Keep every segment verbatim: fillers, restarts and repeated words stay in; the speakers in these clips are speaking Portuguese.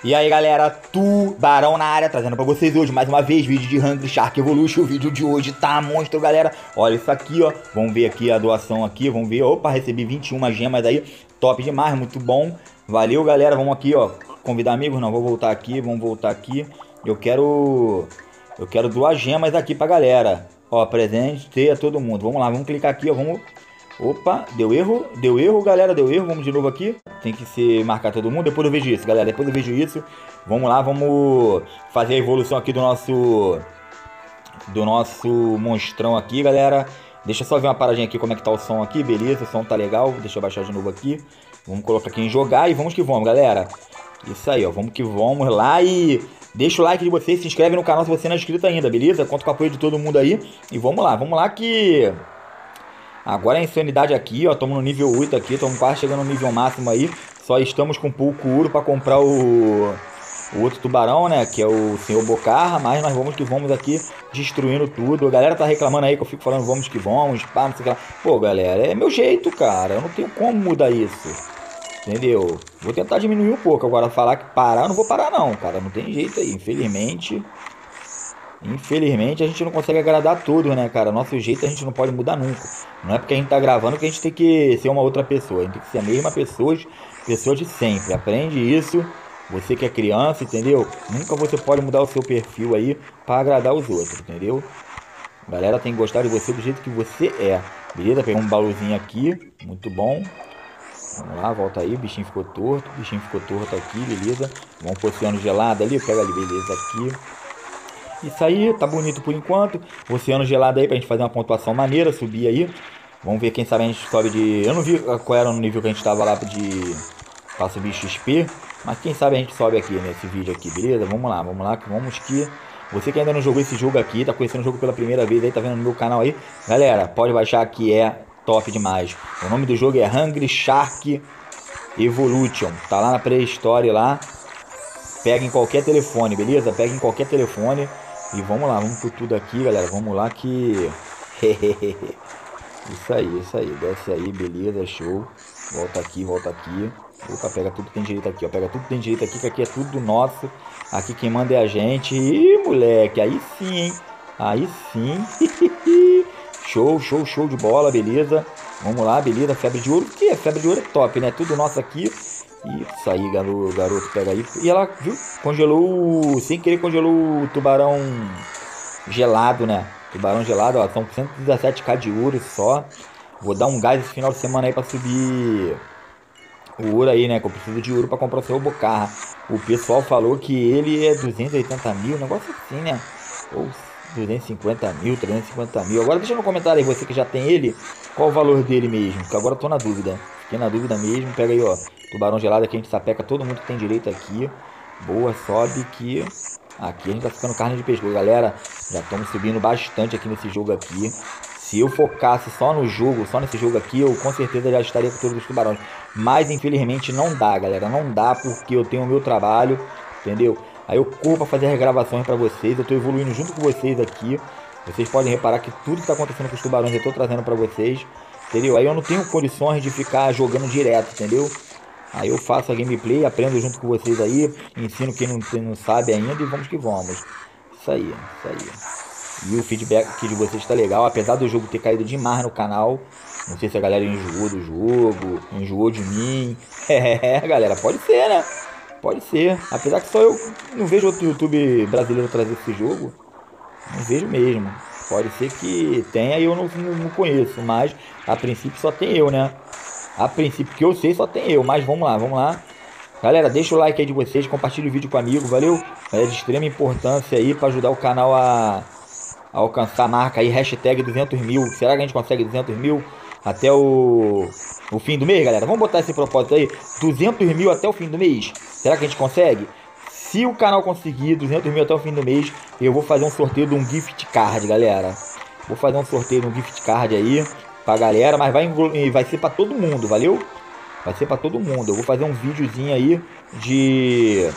E aí galera, Tubarão na área, trazendo pra vocês hoje mais uma vez vídeo de Hungry Shark Evolution. O vídeo de hoje tá monstro, galera. Olha isso aqui, ó. Vamos ver aqui a doação aqui, vamos ver. Opa, recebi vinte e uma gemas aí, top demais, muito bom. Valeu, galera, vamos aqui, ó. Convidar amigos, não, vou voltar aqui, vamos voltar aqui. Eu quero... Eu quero duas gemas aqui pra galera. Ó, presente a todo mundo. Vamos lá, vamos clicar aqui, ó, vamos... Opa, deu erro, deu erro, galera, deu erro, vamos de novo aqui. Tem que se marcar todo mundo, depois eu vejo isso, galera, depois eu vejo isso. Vamos lá, vamos fazer a evolução aqui do nosso do nosso monstrão aqui, galera. Deixa eu só ver uma paradinha aqui, como é que tá o som aqui, beleza, o som tá legal. Deixa eu baixar de novo aqui. Vamos colocar aqui em jogar e vamos que vamos, galera. Isso aí, ó, vamos que vamos lá e... Deixa o like de vocês, se inscreve no canal se você não é inscrito ainda, beleza? Conto com o apoio de todo mundo aí. E vamos lá, vamos lá que... Agora a insanidade aqui, ó, estamos no nível oito aqui, estamos quase chegando no nível máximo aí. Só estamos com pouco ouro para comprar o, o outro tubarão, né, que é o senhor Bocarra. Mas nós vamos que vamos aqui destruindo tudo. A galera tá reclamando aí que eu fico falando vamos que vamos, pá, não sei o que lá. Pô, galera, é meu jeito, cara, eu não tenho como mudar isso, entendeu? Vou tentar diminuir um pouco, agora falar que parar, eu não vou parar não, cara, não tem jeito aí, infelizmente... Infelizmente a gente não consegue agradar todos, né, cara? Nosso jeito a gente não pode mudar nunca. Não é porque a gente tá gravando que a gente tem que ser uma outra pessoa. A gente tem que ser a mesma pessoa, pessoa de sempre. Aprende isso. Você que é criança, entendeu? Nunca você pode mudar o seu perfil aí para agradar os outros, entendeu? A galera tem que gostar de você do jeito que você é. Beleza? Pegar um baúzinho aqui. Muito bom. Vamos lá, volta aí. O bichinho ficou torto. O bichinho ficou torto aqui, beleza? Vamos pro oceano gelado ali. Pega ali, beleza, aqui. Isso aí, tá bonito por enquanto. Oceano gelado aí pra gente fazer uma pontuação maneira, subir aí. Vamos ver, quem sabe a gente sobe de... Eu não vi qual era o nível que a gente tava lá de... Pra subir X P. Mas quem sabe a gente sobe aqui nesse vídeo aqui, beleza? Vamos lá, vamos lá, vamos que... Você que ainda não jogou esse jogo aqui, tá conhecendo o jogo pela primeira vez aí, tá vendo no meu canal aí. Galera, pode baixar que é top demais. O nome do jogo é Hungry Shark Evolution. Tá lá na pré-história lá. Pega em qualquer telefone, beleza? Pega em qualquer telefone. E vamos lá, vamos por tudo aqui, galera. Vamos lá que... Isso aí, isso aí. Desce aí, beleza, show. Volta aqui, volta aqui. Opa, pega tudo que tem direito aqui, ó. Pega tudo que tem direito aqui, que aqui é tudo nosso. Aqui quem manda é a gente. Ih, moleque, aí sim, hein? Aí sim. Show, show, show de bola, beleza. Vamos lá, beleza. Febre de ouro, o que é? Febre de ouro é top, né? Tudo nosso aqui. Isso aí, garoto, garoto, pega aí. E ela, viu? Congelou, sem querer congelou o tubarão gelado, né? Tubarão gelado, ó, são cento e dezessete k de ouro só. Vou dar um gás esse final de semana aí pra subir o ouro aí, né? Que eu preciso de ouro pra comprar o seu Bocarra. O pessoal falou que ele é duzentos e oitenta mil, um negócio assim, né? Ou duzentos e cinquenta mil, trezentos e cinquenta mil. Agora deixa no comentário aí, você que já tem ele, qual o valor dele mesmo, que agora eu tô na dúvida. Fiquei na dúvida mesmo, pega aí, ó. Tubarão gelado aqui, a gente sapeca todo mundo que tem direito aqui. Boa, sobe que... Aqui a gente tá ficando carne de pescoço, galera. Já estamos subindo bastante aqui nesse jogo aqui. Se eu focasse só no jogo, só nesse jogo aqui, eu com certeza já estaria com todos os tubarões. Mas infelizmente não dá, galera. Não dá porque eu tenho o meu trabalho, entendeu? Aí eu corro pra fazer as gravações pra vocês. Eu tô evoluindo junto com vocês aqui. Vocês podem reparar que tudo que tá acontecendo com os tubarões eu tô trazendo pra vocês, entendeu? Aí eu não tenho condições de ficar jogando direto, entendeu? Aí eu faço a gameplay, aprendo junto com vocês aí, ensino quem não, quem não sabe ainda e vamos que vamos. Isso aí, isso aí. E o feedback aqui de vocês tá legal, apesar do jogo ter caído demais no canal. Não sei se a galera enjoou do jogo, enjoou de mim. É, galera, pode ser, né? Pode ser. Apesar que só eu não vejo outro YouTube brasileiro trazer esse jogo. Não vejo mesmo. Pode ser que tenha e eu não, não, não conheço, mas a princípio só tem eu, né? A princípio que eu sei só tem eu, mas vamos lá, vamos lá. Galera, deixa o like aí de vocês, compartilha o vídeo com o amigo, valeu? É de extrema importância aí para ajudar o canal a, a alcançar a marca aí, hashtag duzentos mil. Será que a gente consegue duzentos mil até o, o fim do mês, galera? Vamos botar esse propósito aí, duzentos mil até o fim do mês. Será que a gente consegue? Se o canal conseguir duzentos mil até o fim do mês, eu vou fazer um sorteio de um gift card, galera. Vou fazer um sorteio de um gift card aí pra galera, mas vai, vai ser pra todo mundo, valeu? Vai ser pra todo mundo. Eu vou fazer um videozinho aí de...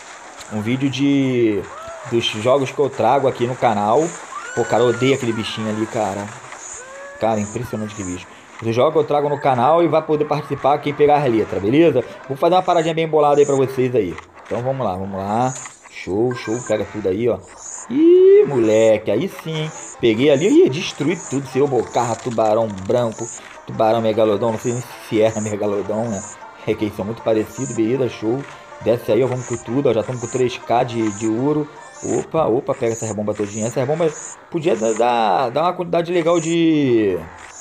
Um vídeo de... Dos jogos que eu trago aqui no canal. Pô, cara, eu odeio aquele bichinho ali, cara. Cara, impressionante que bicho. Dos jogos que eu trago no canal e vai poder participar quem pegar as letras, beleza? Vou fazer uma paradinha bem bolada aí pra vocês aí. Então vamos lá, vamos lá. Show, show. Pega tudo aí, ó. Ih, moleque, aí sim. Peguei ali e ia destruir tudo. Seu bocarra, tubarão branco, tubarão megalodon. Não sei nem se é megalodon, né? É que eles são muito parecidos. Beleza, show. Desce aí, ó. Vamos com tudo, ó. Já estamos com três K de, de ouro. Opa, opa, pega essa rebomba todinha. Essa rebomba podia dar, dar uma quantidade legal de...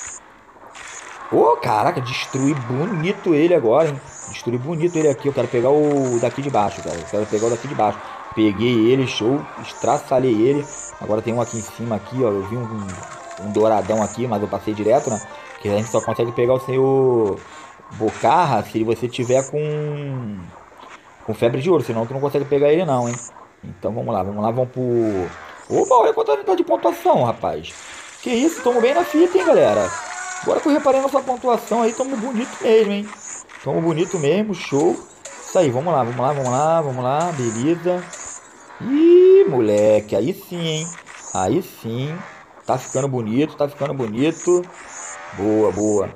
Ô, oh, caraca, destruí bonito ele agora, hein? Destruí bonito ele aqui. Eu quero pegar o daqui de baixo, cara. Eu quero pegar o daqui de baixo. Peguei ele, show. Estraçalhei ele. Agora tem um aqui em cima, aqui, ó. Eu vi um, um douradão aqui, mas eu passei direto, né? Que a gente só consegue pegar o seu bocarra se você tiver com... com febre de ouro. Senão tu não consegue pegar ele não, hein? Então vamos lá, vamos lá, vamos pro... Opa, olha quanta tá de pontuação, rapaz. Que isso, tamo bem na fita, hein, galera. Agora que eu reparei nossa pontuação aí, tamo bonito mesmo, hein. Tamo bonito mesmo, show. Isso aí, vamos lá, vamos lá, vamos lá, vamos lá, beleza. Ih, moleque, aí sim, hein. Aí sim, tá ficando bonito, tá ficando bonito. Boa, boa.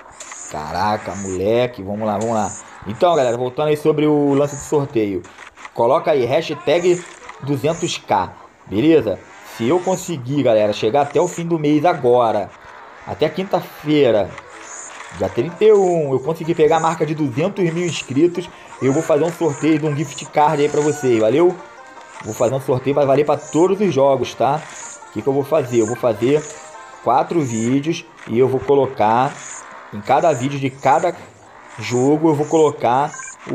Caraca, moleque, vamos lá, vamos lá. Então, galera, voltando aí sobre o lance de sorteio. Coloca aí, hashtag duzentos k, beleza? Se eu conseguir, galera, chegar até o fim do mês agora, até quinta-feira, dia trinta e um, eu consegui pegar a marca de duzentos mil inscritos, eu vou fazer um sorteio de um gift card aí pra vocês, valeu? Vou fazer um sorteio, vai valer pra todos os jogos, tá? O que que eu vou fazer? Eu vou fazer quatro vídeos e eu vou colocar, em cada vídeo de cada jogo, eu vou colocar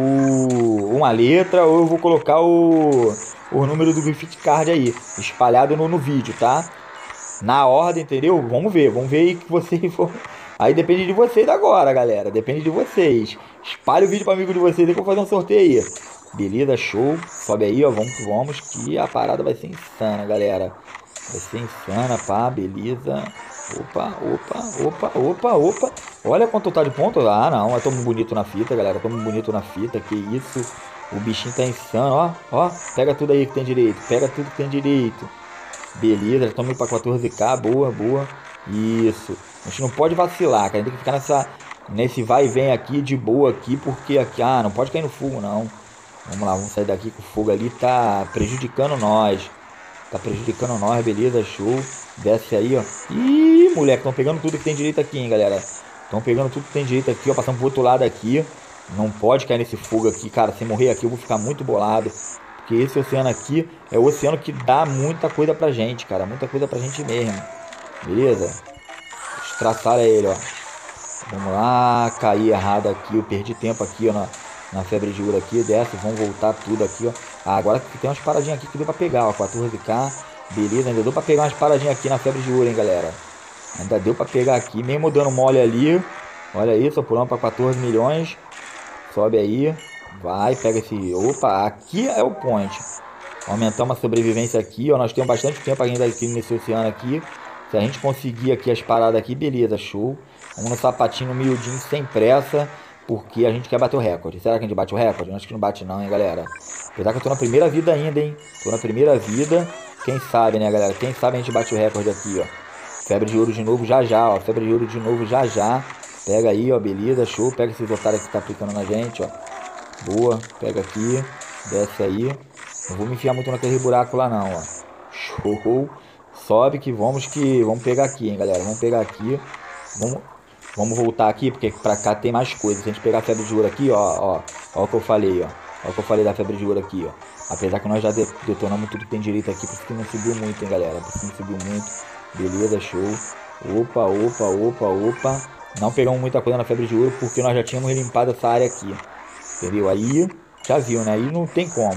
o, uma letra ou eu vou colocar o, o número do gift card aí, espalhado no, no vídeo, tá? Na ordem, entendeu? Vamos ver, vamos ver aí que vocês vão... Aí depende de vocês agora, galera, depende de vocês. Espalhe o vídeo para amigo de vocês aí que eu vou fazer um sorteio aí. Beleza, show. Sobe aí, ó, vamos que vamos, que a parada vai ser insana, galera. Vai ser insana, pá, beleza. Opa, opa, opa, opa, opa. Olha quanto tá de ponto. Ah, não, eu tô muito bonito na fita, galera. Tô muito bonito na fita, que isso. O bichinho tá insano, ó. Ó, pega tudo aí que tem direito. Pega tudo que tem direito. Beleza, já estamos indo pra quatorze k. Boa, boa. Isso. A gente não pode vacilar, cara. A gente tem que ficar nessa, nesse vai e vem aqui, de boa aqui. Porque aqui, ah, não pode cair no fogo, não. Vamos lá, vamos sair daqui que o fogo ali tá prejudicando nós. Tá prejudicando nós, beleza, show. Desce aí, ó. Ih, moleque, estão pegando tudo que tem direito aqui, hein, galera. Estão pegando tudo que tem direito aqui, ó. Passando pro outro lado aqui. Não pode cair nesse fogo aqui, cara. Se morrer aqui eu vou ficar muito bolado. Porque esse oceano aqui é o oceano que dá muita coisa pra gente, cara. Muita coisa pra gente mesmo. Beleza? Estraçalha ele, ó. Vamos lá. Caí errado aqui. Eu perdi tempo aqui, ó. Na, na febre de ouro aqui. Desce. Vamos voltar tudo aqui, ó. Ah, agora tem umas paradinhas aqui que deu pra pegar, ó. quatorze k. Beleza, ainda deu pra pegar umas paradinhas aqui na febre de ouro, hein, galera. Ainda deu pra pegar aqui, mesmo dando mole ali. Olha isso, pulando pra quatorze milhões. Sobe aí. Vai, pega esse... Opa, aqui é o point. Aumentamos a sobrevivência aqui, ó. Nós temos bastante tempo ainda aqui nesse oceano aqui. Se a gente conseguir aqui as paradas aqui, beleza, show. Vamos no sapatinho miudinho, sem pressa. Porque a gente quer bater o recorde. Será que a gente bate o recorde? Acho que não bate não, hein, galera. Apesar que eu tô na primeira vida ainda, hein. Tô na primeira vida. Quem sabe, né, galera? Quem sabe a gente bate o recorde aqui, ó. Febre de ouro de novo já já, ó. Febre de ouro de novo já já. Pega aí, ó, beleza, show. Pega esses otários que tá aplicando na gente, ó. Boa, pega aqui. Desce aí. Não vou me enfiar muito naquele buraco lá não, ó. Show. Sobe que vamos que... Vamos pegar aqui, hein, galera. Vamos pegar aqui. Vamos... Vamos voltar aqui, porque pra cá tem mais coisas. Se a gente pegar a febre de ouro aqui, ó, ó. Ó o que eu falei, ó. Ó o que eu falei da febre de ouro aqui, ó. Apesar que nós já detonamos tudo que tem direito aqui, por isso que não subiu muito, hein, galera. Por isso que não subiu muito. Beleza, show. Opa, opa, opa, opa. Não pegamos muita coisa na febre de ouro, porque nós já tínhamos limpado essa área aqui. Entendeu? Aí, já viu, né? Aí não tem como.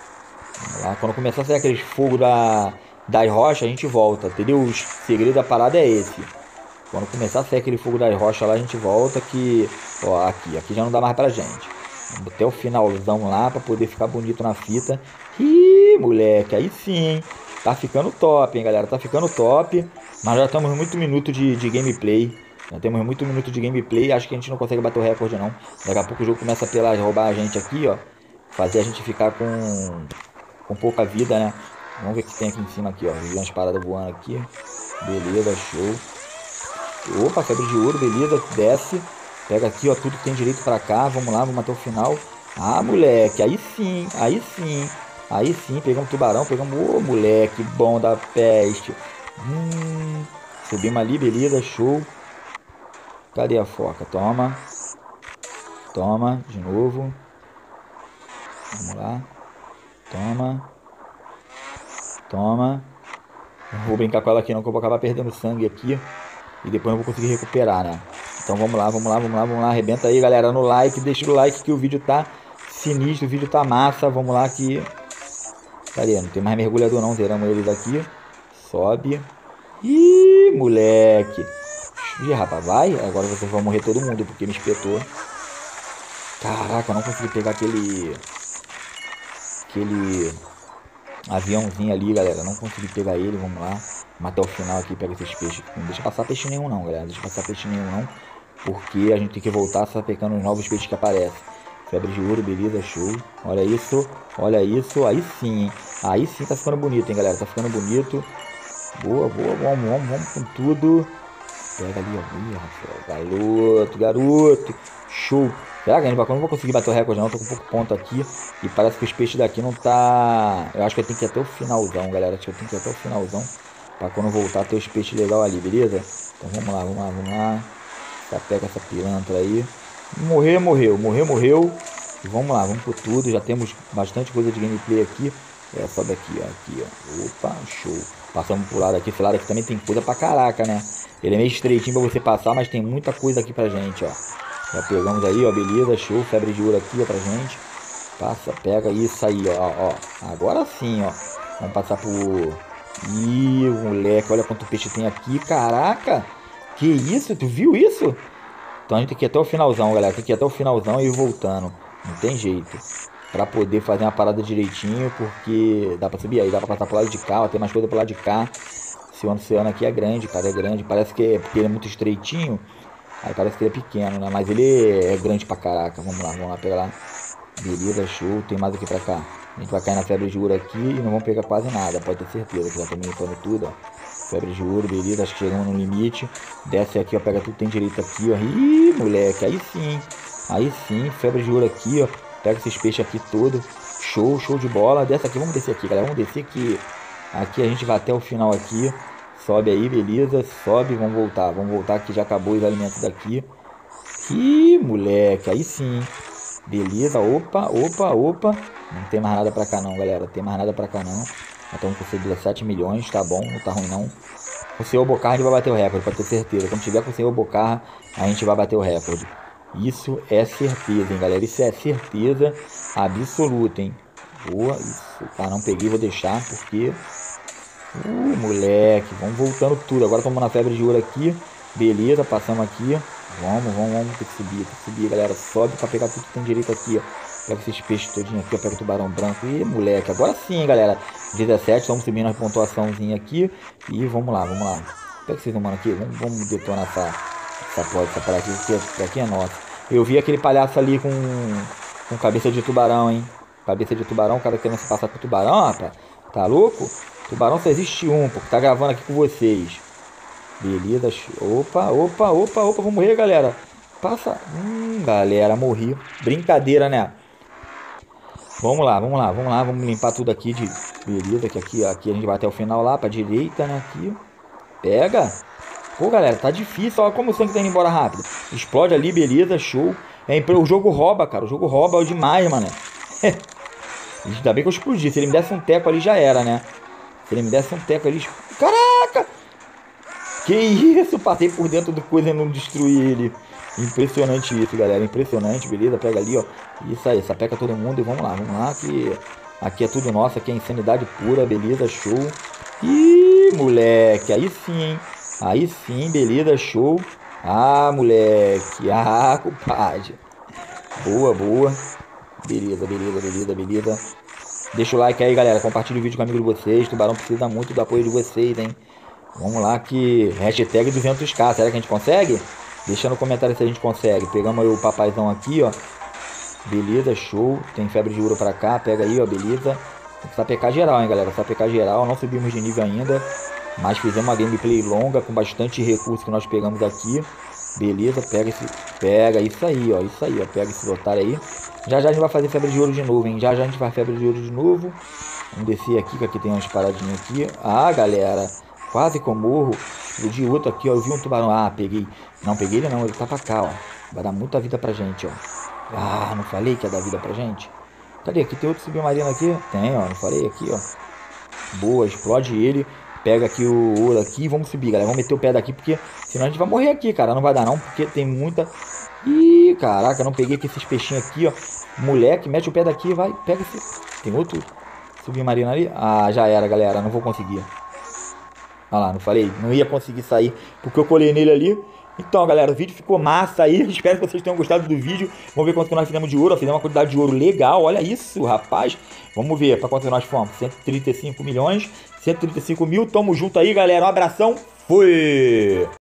Vamos lá. Quando começar a sair aqueles fogos da, das rochas, a gente volta, entendeu? O segredo da parada é esse. Quando começar a sair aquele fogo das rochas lá, a gente volta que... Ó, aqui. Aqui já não dá mais pra gente. Vamos até o finalzão lá pra poder ficar bonito na fita. Ih, moleque, aí sim. Tá ficando top, hein, galera. Tá ficando top. Mas já estamos muito minuto de, de gameplay. Já temos muito minuto de gameplay. Acho que a gente não consegue bater o recorde, não. Daqui a pouco o jogo começa a pelar, roubar a gente aqui, ó. Fazer a gente ficar com... Com pouca vida, né? Vamos ver o que tem aqui em cima aqui, ó. Vi umas paradas voando aqui. Beleza, show. Opa, febre de ouro, beleza, desce. Pega aqui, ó, tudo que tem direito pra cá. Vamos lá, vamos até o final. Ah, moleque, aí sim, aí sim. Aí sim, pegamos tubarão, pegamos... Ô, moleque, bom da peste. Hum, subimos ali, beleza, show. Cadê a foca? Toma, toma, de novo. Vamos lá. Toma, toma. Não vou brincar com ela aqui não, que eu vou acabar perdendo sangue aqui. E depois eu vou conseguir recuperar, né? Então vamos lá, vamos lá, vamos lá, vamos lá. Arrebenta aí, galera, no like. Deixa o like que o vídeo tá sinistro, o vídeo tá massa. Vamos lá que... Cadê? Não tem mais mergulhador não, zeramos eles aqui. Sobe. Ih, moleque. Ih, rapaz, vai. Agora vocês vão morrer todo mundo, porque me espetou. Caraca, não consegui pegar aquele... Aquele... aviãozinho ali, galera. Não consegui pegar ele, vamos lá. Mas até o final aqui, pega esses peixes. Não deixa passar peixe nenhum não, galera. Não deixa passar peixe nenhum não. Porque a gente tem que voltar só pegando os novos peixes que aparecem. Febre de ouro, beleza, show. Olha isso, olha isso. Aí sim, hein? Aí sim tá ficando bonito, hein, galera. Tá ficando bonito. Boa, boa, vamos, vamos, vamos com tudo. Pega ali, ó. Ih, Rafael. Garoto, garoto. Show. Será que a gente não vou conseguir bater o recorde não? Tô com pouco ponto aqui. E parece que os peixes daqui não tá... Eu acho que eu tenho que ir até o finalzão, galera. Acho que eu tenho que ir até o finalzão. Pra quando voltar ter os peixes legais ali, beleza? Então vamos lá, vamos lá, vamos lá. Tá, pega essa pilantra aí. Morreu, morreu. Morreu, morreu. E vamos lá, vamos por tudo. Já temos bastante coisa de gameplay aqui. É, sobe aqui, ó. Aqui, ó. Opa, show. Passamos pro lado aqui. Esse lado aqui também tem coisa pra caraca, né? Ele é meio estreitinho pra você passar, mas tem muita coisa aqui pra gente, ó. Já pegamos aí, ó, beleza, show, febre de ouro aqui, ó, pra gente. Passa, pega isso aí, ó, ó. Agora sim, ó. Vamos passar por... Ih, moleque, olha quanto peixe tem aqui, caraca. Que isso, tu viu isso? Então a gente tem que ir até o finalzão, galera. Tem que ir até o finalzão e ir voltando. Não tem jeito. Pra poder fazer uma parada direitinho, porque dá pra subir aí, dá pra passar pro lado de cá, ó. Tem mais coisa pro lado de cá. Esse oceano aqui é grande, cara, é grande. Parece que é porque ele é muito estreitinho. Aí parece que ele é pequeno, né? Mas ele é grande pra caraca. Vamos lá, vamos lá pegar lá. Beleza, show. Tem mais aqui pra cá. A gente vai cair na febre de ouro aqui e não vamos pegar quase nada. Pode ter certeza que já estamos limpando tudo, ó. Febre de ouro, beleza. Acho que chegamos no limite. Desce aqui, ó. Pega tudo que tem direito aqui, ó. Ih, moleque. Aí sim. Aí sim. Febre de ouro aqui, ó. Pega esses peixes aqui todos. Show, show de bola. Desce aqui. Vamos descer aqui, galera. Vamos descer aqui. Aqui a gente vai até o final aqui. Sobe aí, beleza. Sobe, vamos voltar. Vamos voltar que já acabou os alimentos daqui. Ih, moleque. Aí sim. Beleza. Opa, opa, opa. Não tem mais nada pra cá não, galera. Não tem mais nada pra cá não. Já estamos com dezessete milhões. Tá bom, não tá ruim não. Com o senhor Bocarra a gente vai bater o recorde, pode ter certeza. Quando tiver com o senhor Bocarra, a gente vai bater o recorde. Isso é certeza, hein, galera. Isso é certeza absoluta, hein. Boa, isso. Tá, não peguei, vou deixar, porque... Uh, moleque, vamos voltando tudo. Agora estamos na febre de ouro aqui. Beleza, passamos aqui. Vamos, vamos, vamos. Tem que subir, tem que subir, galera. Sobe pra pegar tudo que tem direito aqui, ó. Pega esses peixes todinho aqui, ó. Pega o tubarão branco. Ih, moleque, agora sim, galera. dezessete, estamos subindo a pontuaçãozinha aqui. E vamos lá, vamos lá. Pega esses humanos aqui. Vamos, vamos detonar essa, essa porta, essa parada aqui, porque aqui é nossa. Eu vi aquele palhaço ali com, com cabeça de tubarão, hein. Cabeça de tubarão, o cara querendo se passar com tubarão, rapaz. Tá louco? Tubarão só existe um, porque tá gravando aqui com vocês. Beleza. Opa, opa, opa, opa. Vamos morrer, galera. Passa. Hum, galera, morri. Brincadeira, né? Vamos lá, vamos lá, vamos lá. Vamos limpar tudo aqui de... Beleza, que aqui, aqui a gente vai até o final lá, pra direita, né? Aqui. Pega. Pô, galera, tá difícil. Olha como o sangue tá indo embora rápido. Explode ali, beleza, show. É, o jogo rouba, cara. O jogo rouba demais, mano. Ainda bem que eu explodi. Se ele me desse um teco ali, já era, né? Se ele me desse um teco ali... Caraca! Que isso? Passei por dentro do coisa e não destruí ele. Impressionante isso, galera. Impressionante, beleza? Pega ali, ó. Isso aí, sapeca todo mundo e vamos lá. Vamos lá, que aqui é tudo nosso. Aqui é insanidade pura, beleza? Show. Ih, moleque. Aí sim, hein? Aí sim, beleza? Show. Ah, moleque. Ah, compadre. Boa, boa. Beleza, beleza, beleza, beleza. Deixa o like aí, galera. Compartilha o vídeo com o amigo de vocês. Tubarão precisa muito do apoio de vocês, hein? Vamos lá que... Hashtag duzentos k. Será que a gente consegue? Deixa no comentário se a gente consegue. Pegamos aí o papaizão aqui, ó. Beleza, show. Tem febre de ouro pra cá. Pega aí, ó. Beleza. Tem que sapecar geral, hein, galera. Sapecar geral. Não subimos de nível ainda. Mas fizemos uma gameplay longa com bastante recurso que nós pegamos aqui. Beleza. Pega esse... Pega isso aí, ó. Isso aí, ó. Pega esse otário aí. Já já a gente vai fazer febre de ouro de novo, hein? Já já a gente faz febre de ouro de novo. Vamos descer aqui, que aqui tem umas paradinhas aqui. Ah, galera, quase que eu morro. Explodi outro aqui, ó. Eu vi um tubarão. Ah, peguei. Não, peguei ele não, ele tá pra cá, ó. Vai dar muita vida pra gente, ó. Ah, não falei que ia dar vida pra gente? Cadê? Aqui tem outro submarino aqui? Tem, ó. Não falei aqui, ó. Boa, explode ele. Pega aqui o ouro aqui e vamos subir, galera. Vamos meter o pé daqui, porque senão a gente vai morrer aqui, cara. Não vai dar não, porque tem muita... Ih, caraca, não peguei aqui esses peixinhos aqui, ó. Moleque, mete o pé daqui e vai. Pega esse... Tem outro submarino ali? Ah, já era, galera. Não vou conseguir. Olha lá, não falei? Não ia conseguir sair, porque eu colei nele ali. Então, galera, o vídeo ficou massa aí. Espero que vocês tenham gostado do vídeo. Vamos ver quanto que nós fizemos de ouro. Fizemos uma quantidade de ouro legal. Olha isso, rapaz. Vamos ver para quanto nós fomos. cento e trinta e cinco milhões. cento e trinta e cinco mil. Tamo junto aí, galera. Um abração. Fui!